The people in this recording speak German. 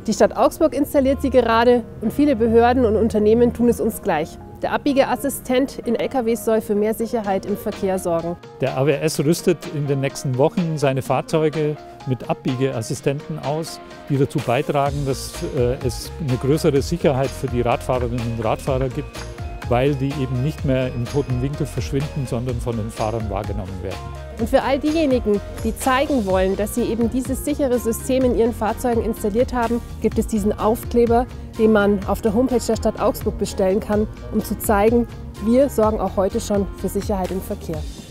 Die Stadt Augsburg installiert sie gerade und viele Behörden und Unternehmen tun es uns gleich. Der Abbiegeassistent in LKWs soll für mehr Sicherheit im Verkehr sorgen. Der AWS rüstet in den nächsten Wochen seine Fahrzeuge mit Abbiegeassistenten aus, die dazu beitragen, dass es eine größere Sicherheit für die Radfahrerinnen und Radfahrer gibt, weil die eben nicht mehr im toten Winkel verschwinden, sondern von den Fahrern wahrgenommen werden. Und für all diejenigen, die zeigen wollen, dass sie eben dieses sichere System in ihren Fahrzeugen installiert haben, gibt es diesen Aufkleber, den man auf der Homepage der Stadt Augsburg bestellen kann, um zu zeigen, wir sorgen auch heute schon für Sicherheit im Verkehr.